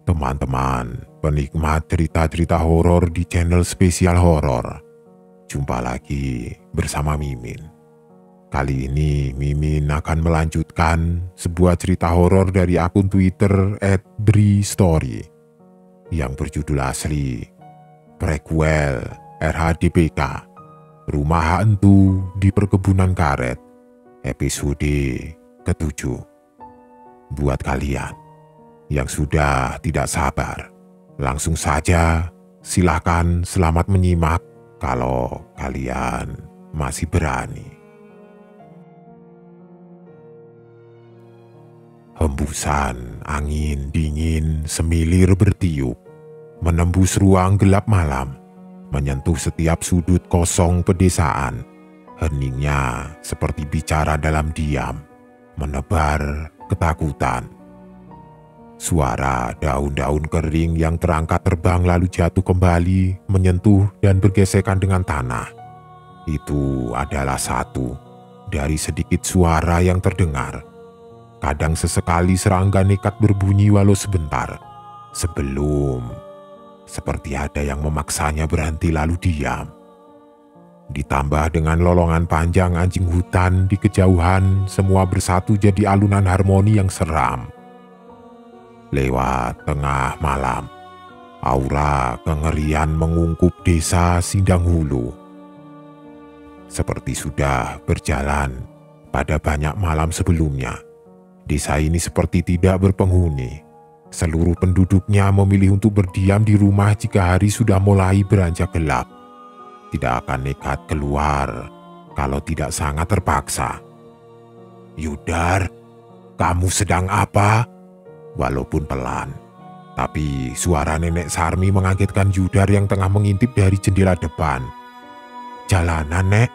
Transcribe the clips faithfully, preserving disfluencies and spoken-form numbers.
Teman-teman penikmat cerita-cerita horor di channel Spesial Horor, jumpa lagi bersama Mimin. Kali ini Mimin akan melanjutkan sebuah cerita horor dari akun Twitter et bristory yang berjudul asli Prequel R H D P K Rumah Hantu di Perkebunan Karet, episode ketujuh. Buat kalian yang sudah tidak sabar, langsung saja silakan selamat menyimak kalau kalian masih berani. Hembusan angin dingin semilir bertiup, menembus ruang gelap malam, menyentuh setiap sudut kosong pedesaan. Heningnya seperti bicara dalam diam, menebar ketakutan. Suara daun-daun kering yang terangkat terbang lalu jatuh kembali, menyentuh dan bergesekan dengan tanah. Itu adalah satu dari sedikit suara yang terdengar. Kadang sesekali serangga nekat berbunyi walau sebentar, sebelum seperti ada yang memaksanya berhenti lalu diam. Ditambah dengan lolongan panjang anjing hutan di kejauhan, semua bersatu jadi alunan harmoni yang seram. Lewat tengah malam, aura kengerian mengungkup desa Sindang Hulu. Seperti sudah berjalan pada banyak malam sebelumnya, desa ini seperti tidak berpenghuni. Seluruh penduduknya memilih untuk berdiam di rumah jika hari sudah mulai beranjak gelap. Tidak akan nekat keluar kalau tidak sangat terpaksa. "Yudar, kamu sedang apa?" Walaupun pelan, tapi suara Nenek Sarmi mengagetkan Yudar yang tengah mengintip dari jendela depan. "Jalanan, Nek?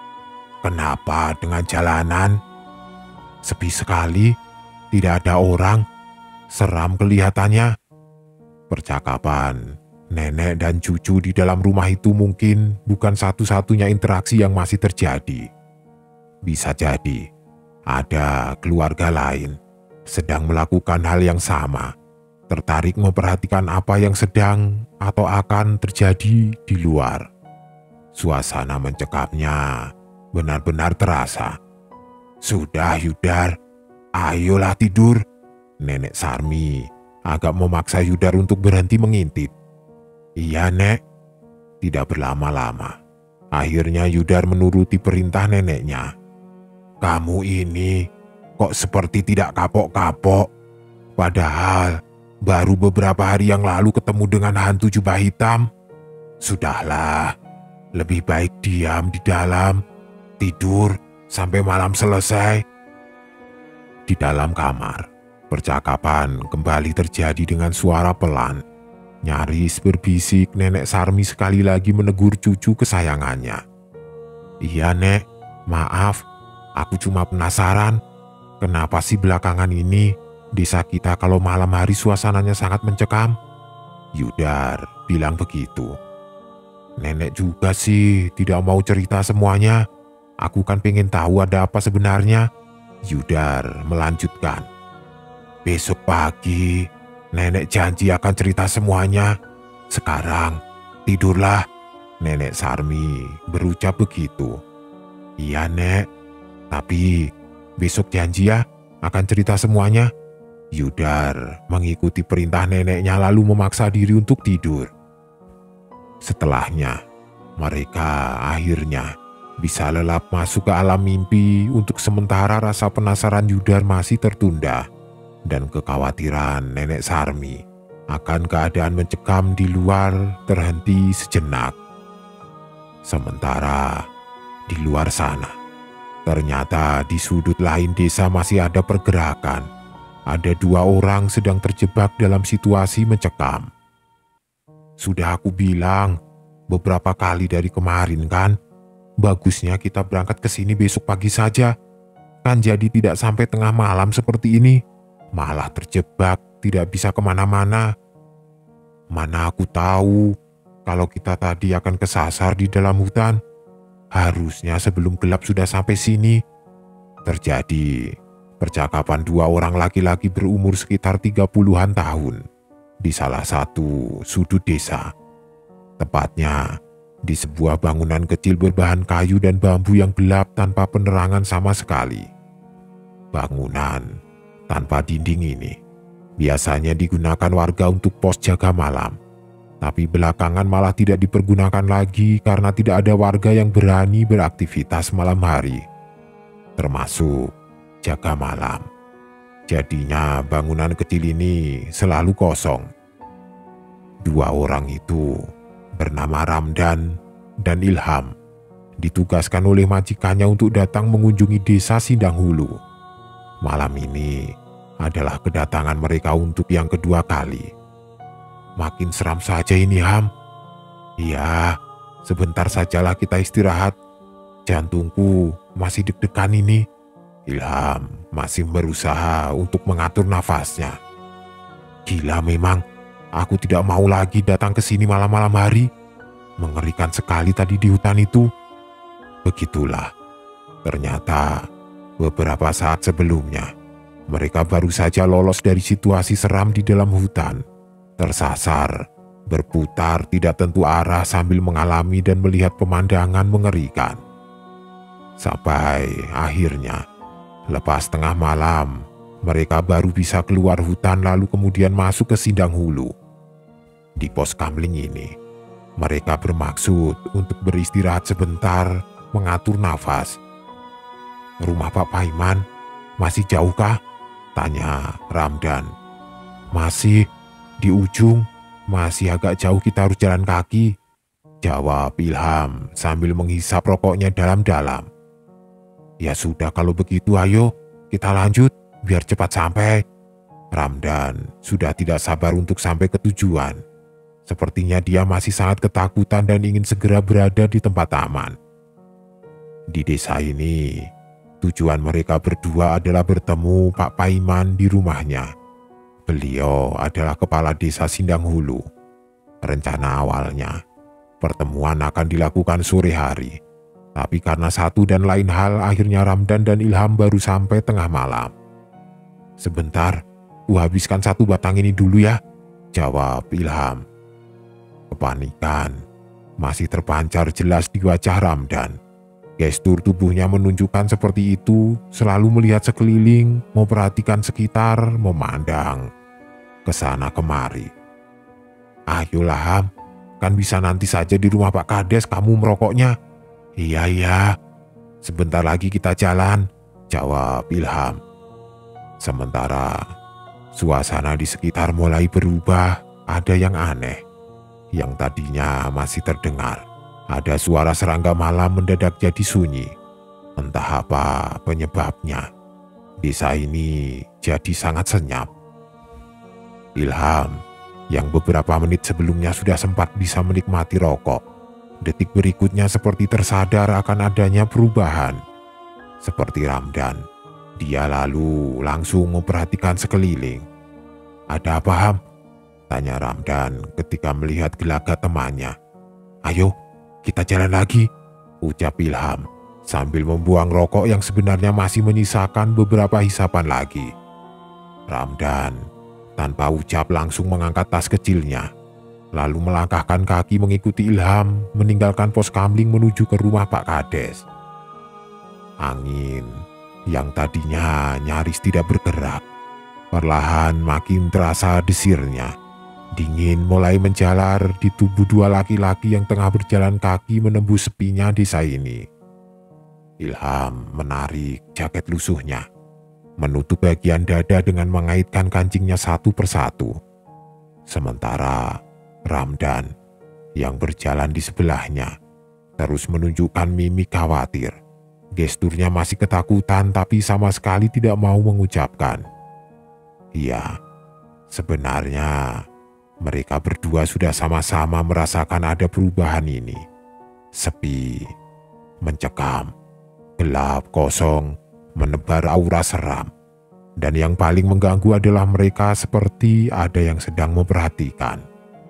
Kenapa dengan jalanan? Sepi sekali, tidak ada orang, seram kelihatannya." Percakapan nenek dan cucu di dalam rumah itu mungkin bukan satu-satunya interaksi yang masih terjadi. Bisa jadi ada keluarga lain sedang melakukan hal yang sama, tertarik memperhatikan apa yang sedang atau akan terjadi di luar. Suasana mencekamnya benar-benar terasa. "Sudah Yudar, ayolah tidur." Nenek Sarmi agak memaksa Yudar untuk berhenti mengintip. "Iya, Nek." Tidak berlama-lama, akhirnya Yudar menuruti perintah neneknya. "Kamu ini kok seperti tidak kapok-kapok, padahal baru beberapa hari yang lalu ketemu dengan hantu jubah hitam. Sudahlah, lebih baik diam di dalam, tidur sampai malam selesai." Di dalam kamar, percakapan kembali terjadi dengan suara pelan. Nyaris berbisik, Nenek Sarmi sekali lagi menegur cucu kesayangannya. "Iya, Nek, maaf, aku cuma penasaran. Kenapa sih belakangan ini desa kita kalau malam hari suasananya sangat mencekam?" Yudar bilang begitu. "Nenek juga sih tidak mau cerita semuanya. Aku kan pengen tahu ada apa sebenarnya." Yudar melanjutkan. "Besok pagi nenek janji akan cerita semuanya. Sekarang tidurlah." Nenek Sarmi berucap begitu. "Iya, Nek, tapi besok janji ya akan cerita semuanya." Yudar mengikuti perintah neneknya lalu memaksa diri untuk tidur. Setelahnya, mereka akhirnya bisa lelap masuk ke alam mimpi. Untuk sementara rasa penasaran Yudar masih tertunda, dan kekhawatiran Nenek Sarmi akan keadaan mencekam di luar terhenti sejenak. Sementara di luar sana, ternyata di sudut lain desa masih ada pergerakan. Ada dua orang sedang terjebak dalam situasi mencekam. "Sudah aku bilang beberapa kali dari kemarin kan, bagusnya kita berangkat ke sini besok pagi saja. Kan jadi tidak sampai tengah malam seperti ini, malah terjebak tidak bisa kemana-mana." "Mana aku tahu kalau kita tadi akan kesasar di dalam hutan. Harusnya sebelum gelap sudah sampai sini." Terjadi percakapan dua orang laki-laki berumur sekitar tiga puluhan tahun. di salah satu sudut desa. Tepatnya di sebuah bangunan kecil berbahan kayu dan bambu yang gelap tanpa penerangan sama sekali. Bangunan tanpa dinding ini biasanya digunakan warga untuk pos jaga malam, tapi belakangan malah tidak dipergunakan lagi karena tidak ada warga yang berani beraktivitas malam hari, termasuk jaga malam. Jadinya bangunan kecil ini selalu kosong. Dua orang itu bernama Ramdan dan Ilham ditugaskan oleh majikannya untuk datang mengunjungi desa Sindanghulu. Malam ini adalah kedatangan mereka untuk yang kedua kali. Makin seram saja ini, Ham. Iya, sebentar sajalah kita istirahat. Jantungku masih deg-degan ini. Ilham masih berusaha untuk mengatur nafasnya. Gila memang, aku tidak mau lagi datang ke sini malam-malam hari. Mengerikan sekali tadi di hutan itu. Begitulah, ternyata beberapa saat sebelumnya, mereka baru saja lolos dari situasi seram di dalam hutan. Tersasar, berputar tidak tentu arah sambil mengalami dan melihat pemandangan mengerikan. Sampai akhirnya, lepas tengah malam, mereka baru bisa keluar hutan lalu kemudian masuk ke Sindanghulu. Di pos kamling ini, mereka bermaksud untuk beristirahat sebentar, mengatur nafas. Rumah Pak Paiman masih jauhkah? Tanya Ramdan. Masih, di ujung, masih agak jauh kita harus jalan kaki. Jawab Ilham sambil menghisap rokoknya dalam-dalam. Ya sudah kalau begitu ayo kita lanjut biar cepat sampai. Ramdan sudah tidak sabar untuk sampai ke tujuan. Sepertinya dia masih sangat ketakutan dan ingin segera berada di tempat aman. Di desa ini, tujuan mereka berdua adalah bertemu Pak Paiman di rumahnya. Beliau adalah kepala desa Sindanghulu. Rencana awalnya, pertemuan akan dilakukan sore hari. Tapi karena satu dan lain hal, akhirnya Ramdan dan Ilham baru sampai tengah malam. Sebentar, ku habiskan satu batang ini dulu ya, jawab Ilham. Kepanikan masih terpancar jelas di wajah Ramdan. Gestur tubuhnya menunjukkan seperti itu, selalu melihat sekeliling, memperhatikan sekitar, memandang ke sana kemari. Ayolah Ham, kan bisa nanti saja di rumah Pak Kades kamu merokoknya. Iya, iya, sebentar lagi kita jalan, jawab Ilham. Sementara suasana di sekitar mulai berubah, ada yang aneh. Yang tadinya masih terdengar, ada suara serangga malam mendadak jadi sunyi. Entah apa penyebabnya, desa ini jadi sangat senyap. Ilham, yang beberapa menit sebelumnya sudah sempat bisa menikmati rokok, detik berikutnya seperti tersadar akan adanya perubahan. Seperti Ramdan, dia lalu langsung memperhatikan sekeliling. Ada apa Ham? Tanya Ramdan ketika melihat gelagat temannya. Ayo, kita jalan lagi, ucap Ilham sambil membuang rokok yang sebenarnya masih menyisakan beberapa hisapan lagi. Ramdan tanpa ucap langsung mengangkat tas kecilnya, lalu melangkahkan kaki mengikuti Ilham meninggalkan pos kamling menuju ke rumah Pak Kades. Angin yang tadinya nyaris tidak bergerak, perlahan makin terasa desirnya. Dingin mulai menjalar di tubuh dua laki-laki yang tengah berjalan kaki menembus sepinya desa ini. Ilham menarik jaket lusuhnya, menutup bagian dada dengan mengaitkan kancingnya satu persatu. Sementara Ramdan yang berjalan di sebelahnya terus menunjukkan mimik khawatir. Gesturnya masih ketakutan tapi sama sekali tidak mau mengucapkan. Iya, sebenarnya mereka berdua sudah sama-sama merasakan ada perubahan ini. Sepi, mencekam, gelap, kosong, menebar aura seram. Dan yang paling mengganggu adalah mereka seperti ada yang sedang memperhatikan.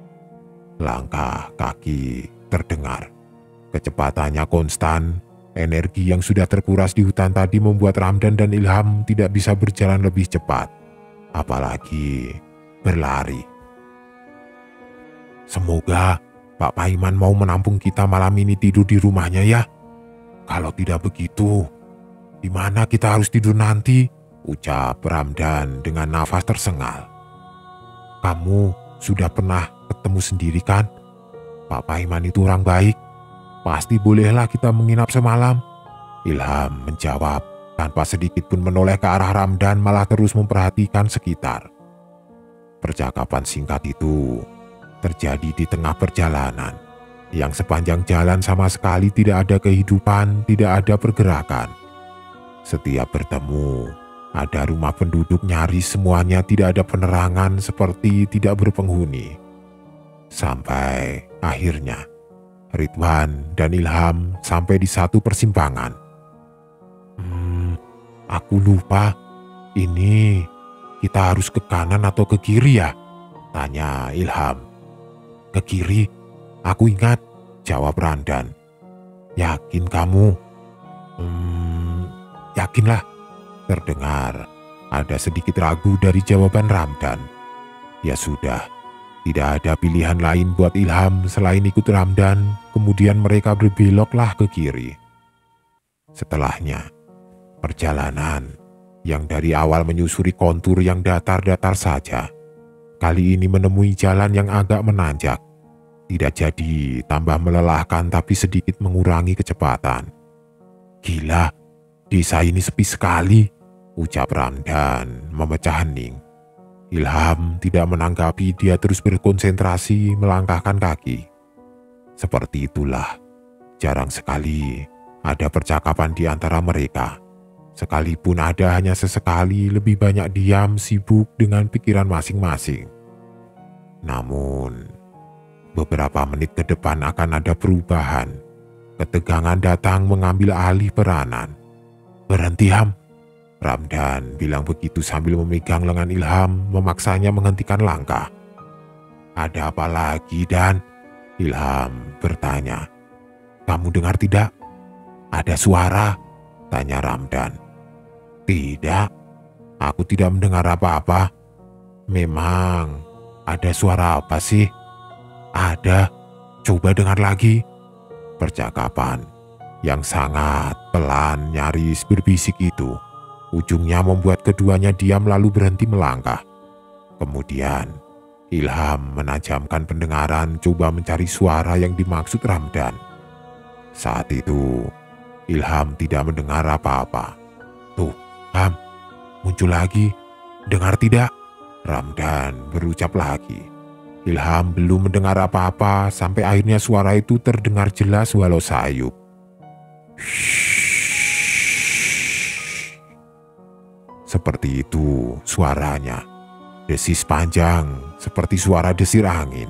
Langkah kaki terdengar. Kecepatannya konstan, energi yang sudah terkuras di hutan tadi membuat Ramdan dan Ilham tidak bisa berjalan lebih cepat. Apalagi berlari. Semoga Pak Paiman mau menampung kita malam ini tidur di rumahnya ya. Kalau tidak begitu, di mana kita harus tidur nanti? Ucap Ramdan dengan nafas tersengal. Kamu sudah pernah ketemu sendiri kan? Pak Paiman itu orang baik. Pasti bolehlah kita menginap semalam. Ilham menjawab tanpa sedikit pun menoleh ke arah Ramdan, malah terus memperhatikan sekitar. Percakapan singkat itu terjadi di tengah perjalanan yang sepanjang jalan sama sekali tidak ada kehidupan, tidak ada pergerakan. Setiap bertemu, ada rumah penduduk nyaris semuanya tidak ada penerangan, seperti tidak berpenghuni. Sampai akhirnya Ridwan dan Ilham sampai di satu persimpangan. Hmm, aku lupa, ini kita harus ke kanan atau ke kiri ya? Tanya Ilham. Ke kiri, aku ingat, jawab Ramdan. Yakin kamu? Hmm, yakinlah. Terdengar ada sedikit ragu dari jawaban Ramdan. Ya sudah, tidak ada pilihan lain buat Ilham selain ikut Ramdan. Kemudian mereka berbeloklah ke kiri. Setelahnya, perjalanan yang dari awal menyusuri kontur yang datar-datar saja, kali ini menemui jalan yang agak menanjak. Tidak jadi tambah melelahkan, tapi sedikit mengurangi kecepatan. Gila, desa ini sepi sekali, ucap Ramdan memecah hening. Ilham tidak menanggapi, dia terus berkonsentrasi melangkahkan kaki. Seperti itulah, jarang sekali ada percakapan di antara mereka. Sekalipun ada, hanya sesekali, lebih banyak diam sibuk dengan pikiran masing-masing. Namun, beberapa menit ke depan akan ada perubahan. Ketegangan datang mengambil alih peranan. Berhenti, Ham. Ramdan bilang begitu sambil memegang lengan Ilham, memaksanya menghentikan langkah. Ada apa lagi, Dan? Ilham bertanya. Kamu dengar tidak? Ada suara, tanya Ramdan. Tidak, aku tidak mendengar apa-apa. Memang ada suara apa sih? Ada, coba dengar lagi. Percakapan yang sangat pelan nyaris berbisik itu, ujungnya membuat keduanya diam lalu berhenti melangkah. Kemudian Ilham menajamkan pendengaran, coba mencari suara yang dimaksud Ramdan. Saat itu Ilham tidak mendengar apa-apa. Tuh, Ham, muncul lagi. Dengar tidak? Ramdan berucap lagi. Ilham belum mendengar apa-apa sampai akhirnya suara itu terdengar jelas walau sayup. Seperti itu suaranya. Desis panjang seperti suara desir angin.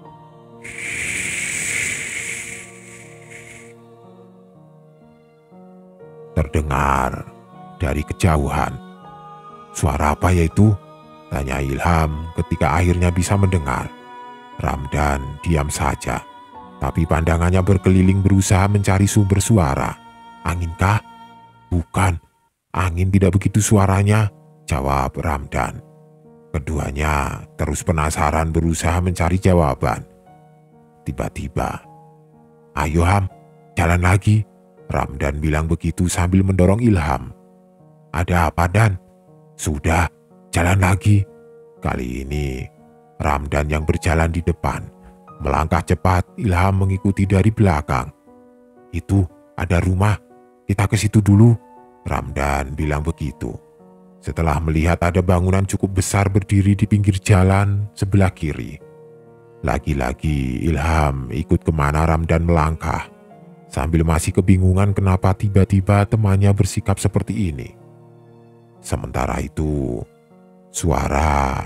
Terdengar dari kejauhan. Suara apa yaitu? Tanya Ilham ketika akhirnya bisa mendengar. Ramdan diam saja, tapi pandangannya berkeliling berusaha mencari sumber suara. Anginkah? Bukan, angin tidak begitu suaranya, jawab Ramdan. Keduanya terus penasaran berusaha mencari jawaban. Tiba-tiba, ayo Ham, jalan lagi. Ramdan bilang begitu sambil mendorong Ilham. Ada apa, Dan? Sudah, jalan lagi. Kali ini Ramdan yang berjalan di depan. Melangkah cepat, Ilham mengikuti dari belakang. Itu ada rumah, kita ke situ dulu. Ramdan bilang begitu. Setelah melihat ada bangunan cukup besar berdiri di pinggir jalan sebelah kiri. Lagi-lagi Ilham ikut kemana Ramdan melangkah. Sambil masih kebingungan kenapa tiba-tiba temannya bersikap seperti ini. Sementara itu, suara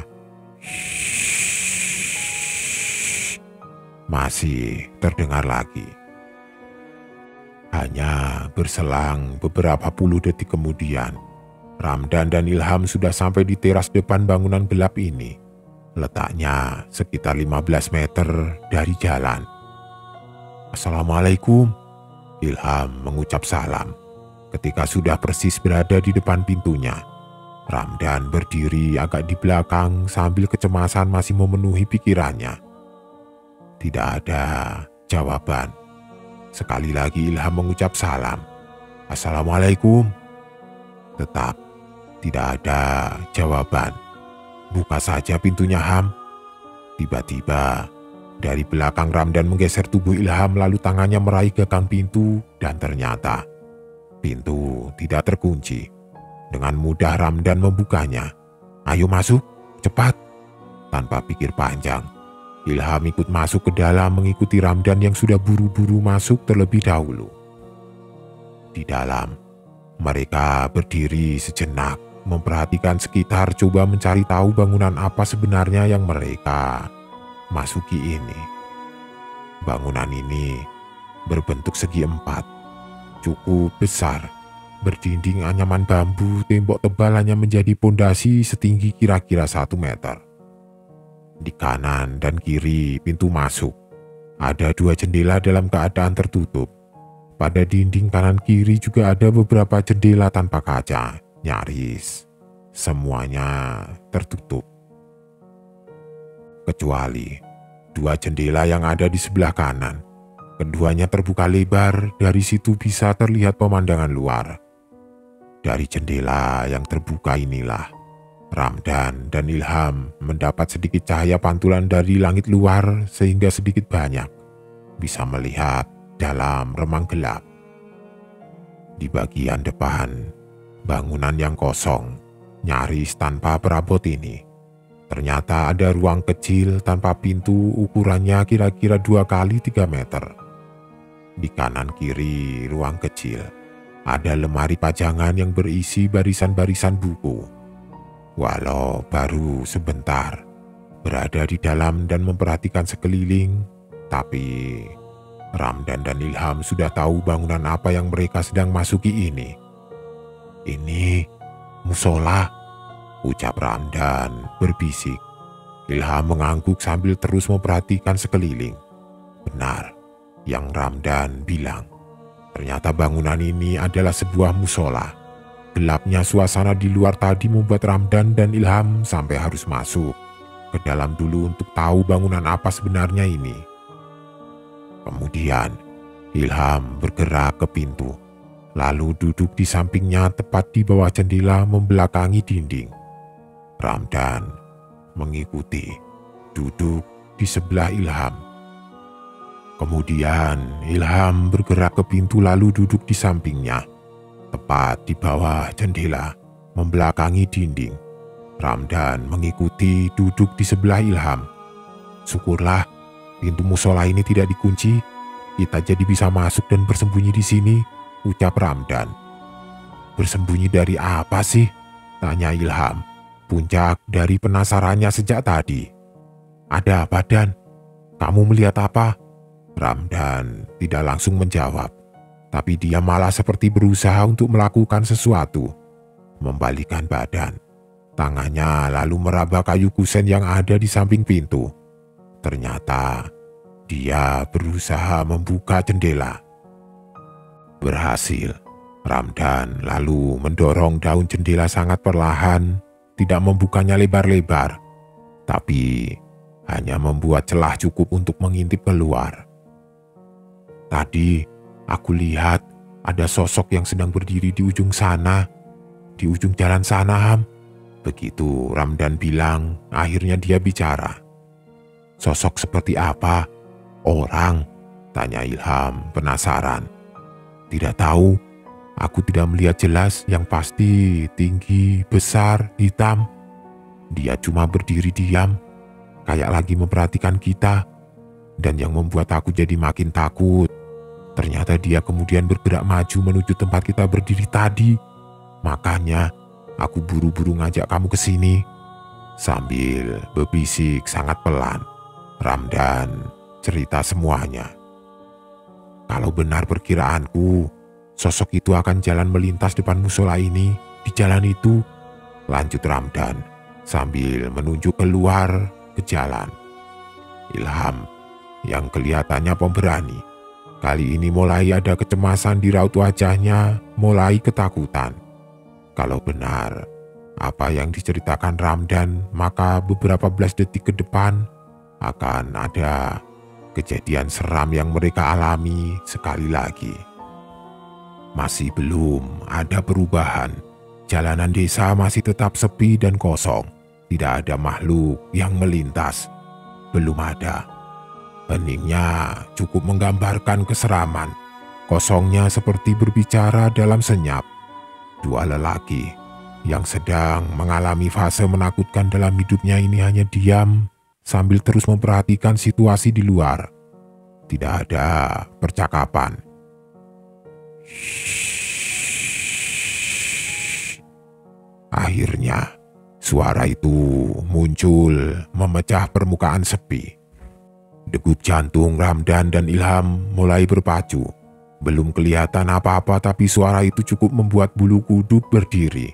masih terdengar lagi. Hanya berselang beberapa puluh detik kemudian, Ramdan dan Ilham sudah sampai di teras depan bangunan gelap ini. Letaknya sekitar lima belas meter dari jalan. Assalamualaikum. Ilham mengucap salam ketika sudah persis berada di depan pintunya. Ramdan berdiri agak di belakang sambil kecemasan masih memenuhi pikirannya. Tidak ada jawaban. Sekali lagi Ilham mengucap salam. Assalamualaikum. Tetap tidak ada jawaban. Buka saja pintunya, Ham. Tiba-tiba dari belakang Ramdan menggeser tubuh Ilham lalu tangannya meraih gagang pintu dan ternyata pintu tidak terkunci. Dengan mudah Ramdan membukanya. Ayo masuk, cepat. Tanpa pikir panjang, Ilham ikut masuk ke dalam mengikuti Ramdan yang sudah buru-buru masuk terlebih dahulu. Di dalam, mereka berdiri sejenak, memperhatikan sekitar, coba mencari tahu bangunan apa sebenarnya yang mereka masuki ini. Bangunan ini berbentuk segi empat, cukup besar, berdinding anyaman bambu, tembok tebal hanya menjadi pondasi setinggi kira-kira satu meter. Di kanan dan kiri pintu masuk, ada dua jendela dalam keadaan tertutup. Pada dinding kanan kiri juga ada beberapa jendela tanpa kaca, nyaris semuanya tertutup. Kecuali dua jendela yang ada di sebelah kanan. Keduanya terbuka lebar, dari situ bisa terlihat pemandangan luar. Dari jendela yang terbuka inilah Ramdan dan Ilham mendapat sedikit cahaya pantulan dari langit luar sehingga sedikit banyak bisa melihat dalam remang gelap. Di bagian depan bangunan yang kosong, nyaris tanpa perabot ini, ternyata ada ruang kecil tanpa pintu, ukurannya kira-kira dua kali tiga meter. Di kanan kiri ruang kecil ada lemari pajangan yang berisi barisan-barisan buku. Walau baru sebentar berada di dalam dan memperhatikan sekeliling, tapi Ramdan dan Ilham sudah tahu bangunan apa yang mereka sedang masuki ini. Ini musola, ucap Ramdan berbisik. Ilham mengangguk sambil terus memperhatikan sekeliling. Benar yang Ramdan bilang. Ternyata bangunan ini adalah sebuah musola. Gelapnya suasana di luar tadi membuat Ramdan dan Ilham sampai harus masuk ke dalam dulu untuk tahu bangunan apa sebenarnya ini. Kemudian Ilham bergerak ke pintu, lalu duduk di sampingnya tepat di bawah jendela membelakangi dinding. Ramdan mengikuti, duduk di sebelah Ilham. Kemudian Ilham bergerak ke pintu lalu duduk di sampingnya, tepat di bawah jendela, membelakangi dinding. Ramdan mengikuti, duduk di sebelah Ilham. Syukurlah pintu musola ini tidak dikunci, kita jadi bisa masuk dan bersembunyi di sini, ucap Ramdan. Bersembunyi dari apa sih? Tanya Ilham, puncak dari penasarannya sejak tadi. Ada apa, Dan? Kamu melihat apa? Ramdan tidak langsung menjawab, tapi dia malah seperti berusaha untuk melakukan sesuatu. Membalikan badan, tangannya lalu meraba kayu kusen yang ada di samping pintu. Ternyata dia berusaha membuka jendela. Berhasil. Ramdan lalu mendorong daun jendela sangat perlahan, tidak membukanya lebar-lebar, tapi hanya membuat celah cukup untuk mengintip keluar. Tadi aku lihat ada sosok yang sedang berdiri di ujung sana, di ujung jalan sana, Ham. Begitu Ramdan bilang, akhirnya dia bicara. Sosok seperti apa? Orang? Tanya Ilham penasaran. Tidak tahu, aku tidak melihat jelas, yang pasti tinggi, besar, hitam. Dia cuma berdiri diam, kayak lagi memperhatikan kita. Dan yang membuat aku jadi makin takut, ternyata dia kemudian bergerak maju menuju tempat kita berdiri tadi. Makanya aku buru-buru ngajak kamu ke sini. Sambil berbisik sangat pelan, Ramdan cerita semuanya. Kalau benar perkiraanku, sosok itu akan jalan melintas depan musola ini. Di jalan itu, lanjut Ramdan sambil menunjuk keluar ke jalan. Ilham yang kelihatannya pemberani, kali ini mulai ada kecemasan di raut wajahnya, mulai ketakutan. Kalau benar apa yang diceritakan Ramdan, maka beberapa belas detik ke depan akan ada kejadian seram yang mereka alami sekali lagi. Masih belum ada perubahan. Jalanan desa masih tetap sepi dan kosong. Tidak ada makhluk yang melintas. Belum ada. Heningnya cukup menggambarkan keseraman. Kosongnya seperti berbicara dalam senyap. Dua lelaki yang sedang mengalami fase menakutkan dalam hidupnya ini hanya diam sambil terus memperhatikan situasi di luar. Tidak ada percakapan. Akhirnya, suara itu muncul memecah permukaan sepi. Degup jantung Ramdan dan Ilham mulai berpacu. Belum kelihatan apa-apa tapi suara itu cukup membuat bulu kuduk berdiri.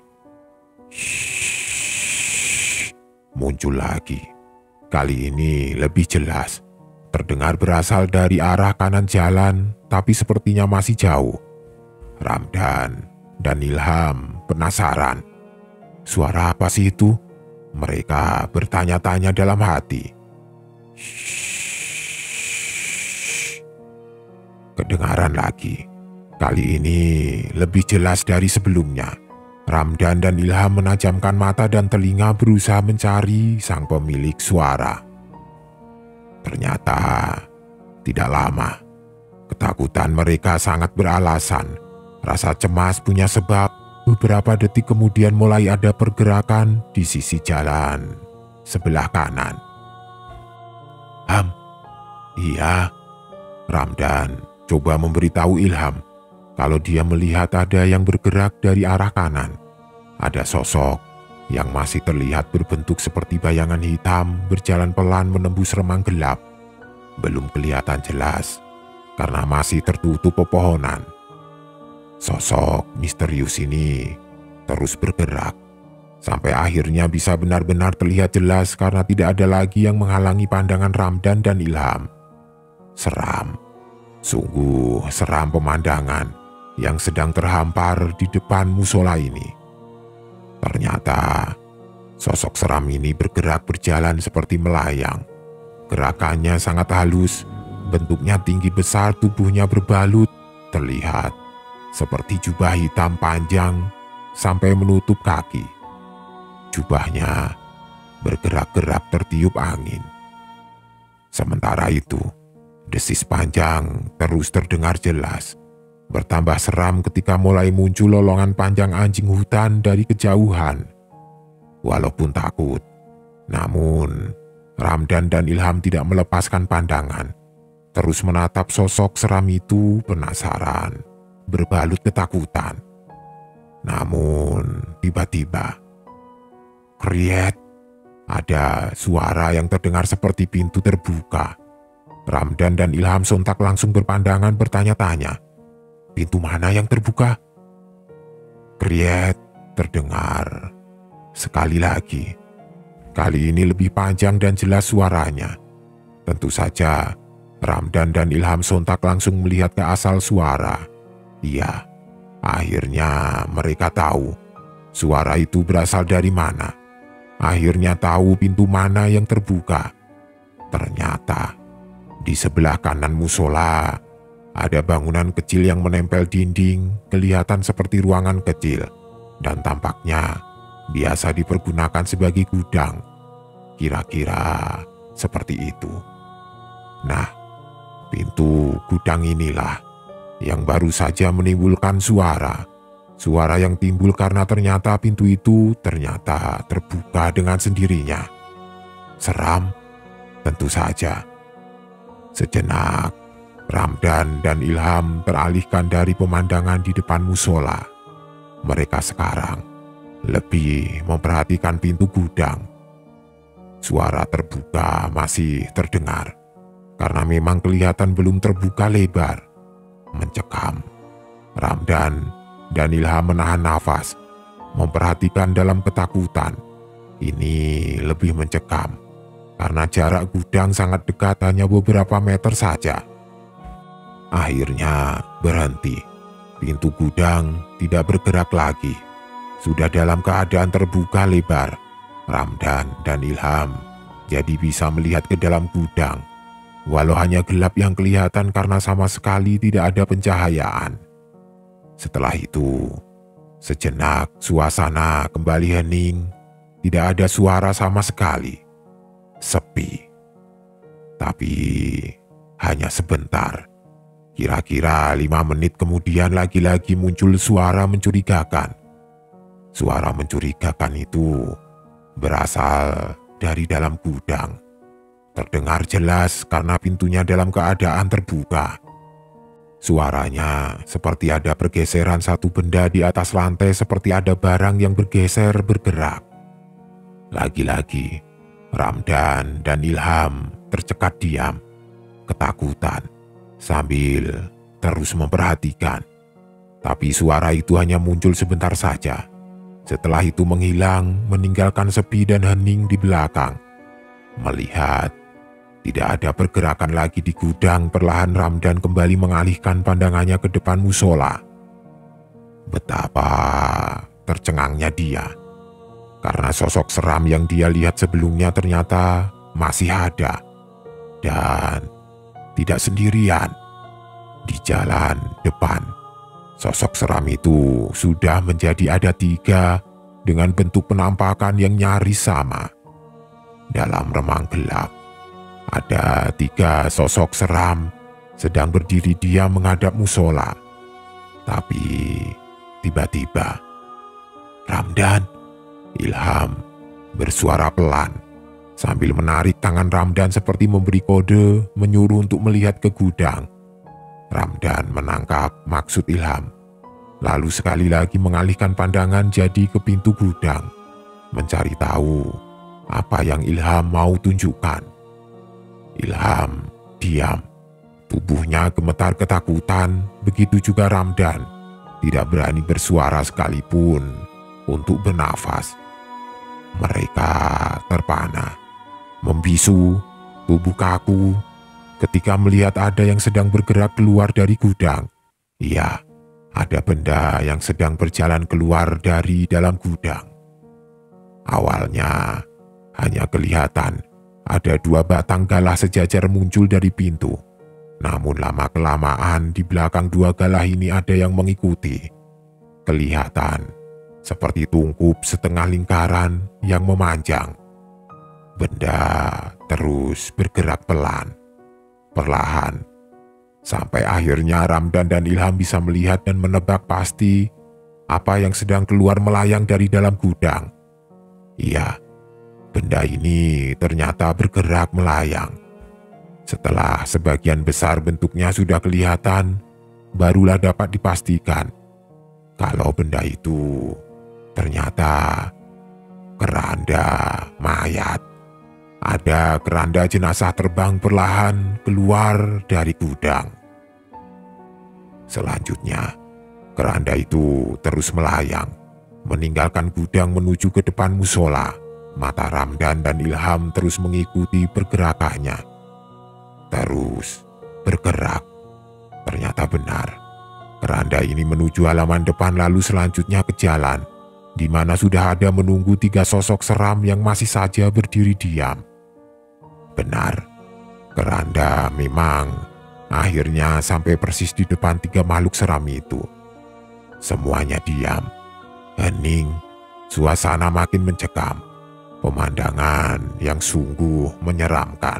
Muncul lagi. Kali ini lebih jelas. Terdengar berasal dari arah kanan jalan, tapi sepertinya masih jauh. Ramdan dan Ilham penasaran. Suara apa sih itu? Mereka bertanya-tanya dalam hati. Kedengaran lagi. Kali ini lebih jelas dari sebelumnya. Ramdan dan Ilham menajamkan mata dan telinga berusaha mencari sang pemilik suara. Ternyata tidak lama. Ketakutan mereka sangat beralasan. Rasa cemas punya sebab. Beberapa detik kemudian mulai ada pergerakan di sisi jalan sebelah kanan. Ham, iya. Ramdan coba memberitahu Ilham kalau dia melihat ada yang bergerak dari arah kanan. Ada sosok yang masih terlihat berbentuk seperti bayangan hitam berjalan pelan menembus remang gelap. Belum kelihatan jelas karena masih tertutup pepohonan. Sosok misterius ini terus bergerak sampai akhirnya bisa benar-benar terlihat jelas karena tidak ada lagi yang menghalangi pandangan Ramdan dan Ilham. Seram, sungguh seram pemandangan yang sedang terhampar di depan musola ini. Ternyata sosok seram ini bergerak berjalan seperti melayang. Gerakannya sangat halus, bentuknya tinggi besar, tubuhnya berbalut, terlihat seperti jubah hitam panjang sampai menutup kaki. Jubahnya bergerak-gerak tertiup angin. Sementara itu, desis panjang terus terdengar jelas. Bertambah seram ketika mulai muncul lolongan panjang anjing hutan dari kejauhan. Walaupun takut, namun Ramdan dan Ilham tidak melepaskan pandangan. Terus menatap sosok seram itu penasaran, berbalut ketakutan. Namun tiba-tiba, kriet, ada suara yang terdengar seperti pintu terbuka. Ramdan dan Ilham sontak langsung berpandangan bertanya-tanya, pintu mana yang terbuka? Kriet terdengar sekali lagi. Kali ini lebih panjang dan jelas suaranya. Tentu saja Ramdan dan Ilham sontak langsung melihat ke asal suara. Iya, akhirnya mereka tahu suara itu berasal dari mana. Akhirnya tahu pintu mana yang terbuka. Ternyata di sebelah kanan musola ada bangunan kecil yang menempel dinding, kelihatan seperti ruangan kecil dan tampaknya biasa dipergunakan sebagai gudang. Kira-kira seperti itu. Nah, pintu gudang inilah yang baru saja menimbulkan suara. Suara yang timbul karena ternyata pintu itu ternyata terbuka dengan sendirinya. Seram, tentu saja. Sejenak, Ramdan dan Ilham teralihkan dari pemandangan di depan musola. Mereka sekarang lebih memperhatikan pintu gudang. Suara terbuka masih terdengar, karena memang kelihatan belum terbuka lebar. Mencekam. Ramdan dan Ilham menahan nafas, memperhatikan dalam ketakutan. Ini lebih mencekam, karena jarak gudang sangat dekat, hanya beberapa meter saja. Akhirnya berhenti. Pintu gudang tidak bergerak lagi. Sudah dalam keadaan terbuka lebar. Ramdan dan Ilham jadi bisa melihat ke dalam gudang. walau hanya gelap yang kelihatan karena sama sekali tidak ada pencahayaan. Setelah itu, sejenak suasana kembali hening, tidak ada suara sama sekali, sepi. Tapi hanya sebentar, kira-kira lima menit kemudian lagi-lagi muncul suara mencurigakan. Suara mencurigakan itu berasal dari dalam gudang. Terdengar jelas karena pintunya dalam keadaan terbuka. Suaranya seperti ada pergeseran satu benda di atas lantai, seperti ada barang yang bergeser bergerak. Lagi-lagi, Ramdan dan Ilham tercekat diam, ketakutan, sambil terus memperhatikan. Tapi suara itu hanya muncul sebentar saja. Setelah itu menghilang, meninggalkan sepi dan hening di belakang. Melihat tidak ada pergerakan lagi di gudang, perlahan Ramdan kembali mengalihkan pandangannya ke depan musola. Betapa tercengangnya dia, karena sosok seram yang dia lihat sebelumnya ternyata masih ada, dan tidak sendirian. Di jalan depan, sosok seram itu sudah menjadi ada tiga dengan bentuk penampakan yang nyaris sama. Dalam remang gelap, ada tiga sosok seram sedang berdiri diam menghadap musola. Tapi tiba-tiba, Ramdan, Ilham bersuara pelan sambil menarik tangan Ramdan seperti memberi kode menyuruh untuk melihat ke gudang. Ramdan menangkap maksud Ilham, lalu sekali lagi mengalihkan pandangan jadi ke pintu gudang, mencari tahu apa yang Ilham mau tunjukkan. Ilham diam, tubuhnya gemetar ketakutan, begitu juga Ramdan, tidak berani bersuara sekalipun untuk bernafas. Mereka terpana, membisu, tubuh kaku, ketika melihat ada yang sedang bergerak keluar dari gudang. Iya, ada benda yang sedang berjalan keluar dari dalam gudang. Awalnya hanya kelihatan ada dua batang galah sejajar muncul dari pintu. Namun lama-kelamaan di belakang dua galah ini ada yang mengikuti. Kelihatan seperti tungkup setengah lingkaran yang memanjang. Benda terus bergerak pelan, perlahan, sampai akhirnya Ramdan dan Ilham bisa melihat dan menebak pasti apa yang sedang keluar melayang dari dalam gudang. Iya, benda ini ternyata bergerak melayang. Setelah sebagian besar bentuknya sudah kelihatan, barulah dapat dipastikan kalau benda itu ternyata keranda mayat. Ada keranda jenazah terbang perlahan keluar dari gudang. Selanjutnya, keranda itu terus melayang, meninggalkan gudang menuju ke depan musola. Mata Ramdan dan Ilham terus mengikuti pergerakannya. Terus bergerak. Ternyata benar. Keranda ini menuju halaman depan, lalu selanjutnya ke jalan, di mana sudah ada menunggu tiga sosok seram yang masih saja berdiri diam. Benar, keranda memang akhirnya sampai persis di depan tiga makhluk seram itu. Semuanya diam, hening, suasana makin mencekam. Pemandangan yang sungguh menyeramkan.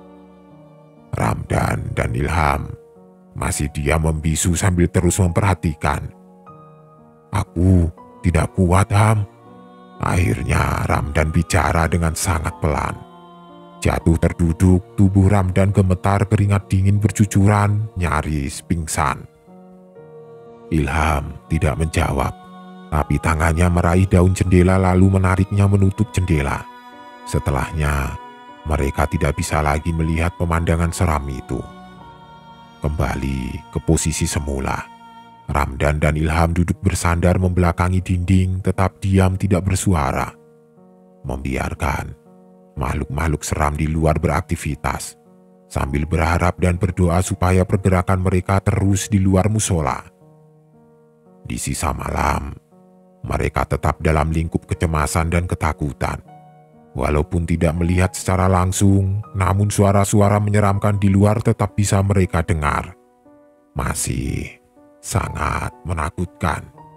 Ramdan dan Ilham masih diam membisu sambil terus memperhatikan. "Aku tidak kuat, Ham." Akhirnya Ramdan bicara dengan sangat pelan. Jatuh terduduk, tubuh Ramdan gemetar, keringat dingin bercucuran, nyaris pingsan. Ilham tidak menjawab, tapi tangannya meraih daun jendela lalu menariknya menutup jendela. Setelahnya, mereka tidak bisa lagi melihat pemandangan seram itu. Kembali ke posisi semula. Ramdan dan Ilham duduk bersandar membelakangi dinding, tetap diam tidak bersuara. Membiarkan makhluk-makhluk seram di luar beraktivitas, sambil berharap dan berdoa supaya pergerakan mereka terus di luar musola. Di sisa malam, mereka tetap dalam lingkup kecemasan dan ketakutan. Walaupun tidak melihat secara langsung, namun suara-suara menyeramkan di luar tetap bisa mereka dengar. Masih sangat menakutkan.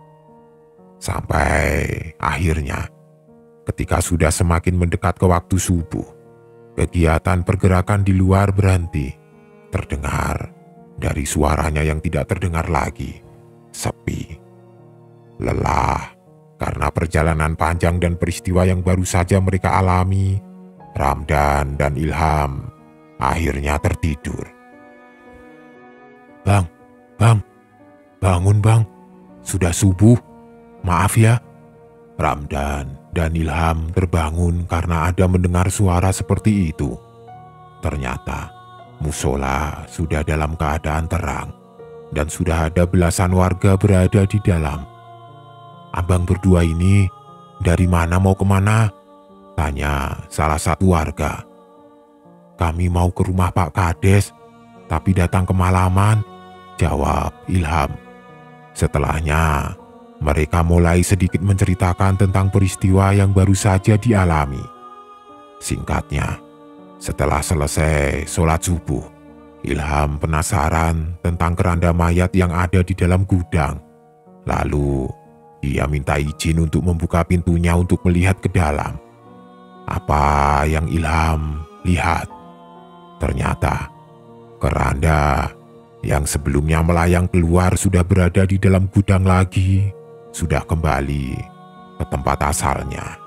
Sampai akhirnya, ketika sudah semakin mendekat ke waktu subuh, kegiatan pergerakan di luar berhenti. Terdengar dari suaranya yang tidak terdengar lagi, sepi. Lelah karena perjalanan panjang dan peristiwa yang baru saja mereka alami, Ramdan dan Ilham akhirnya tertidur. "Bang, bang, bangun bang, sudah subuh, maaf ya." Ramdan dan Ilham terbangun karena ada mendengar suara seperti itu. Ternyata musola sudah dalam keadaan terang dan sudah ada belasan warga berada di dalam. "Abang berdua ini dari mana mau kemana?" tanya salah satu warga. "Kami mau ke rumah Pak Kades, tapi datang kemalaman," jawab Ilham. Setelahnya, mereka mulai sedikit menceritakan tentang peristiwa yang baru saja dialami. Singkatnya, setelah selesai sholat subuh, Ilham penasaran tentang keranda mayat yang ada di dalam gudang. Lalu, dia minta izin untuk membuka pintunya untuk melihat ke dalam. Apa yang Ilham lihat? Ternyata, keranda yang sebelumnya melayang keluar sudah berada di dalam gudang lagi, sudah kembali ke tempat asalnya.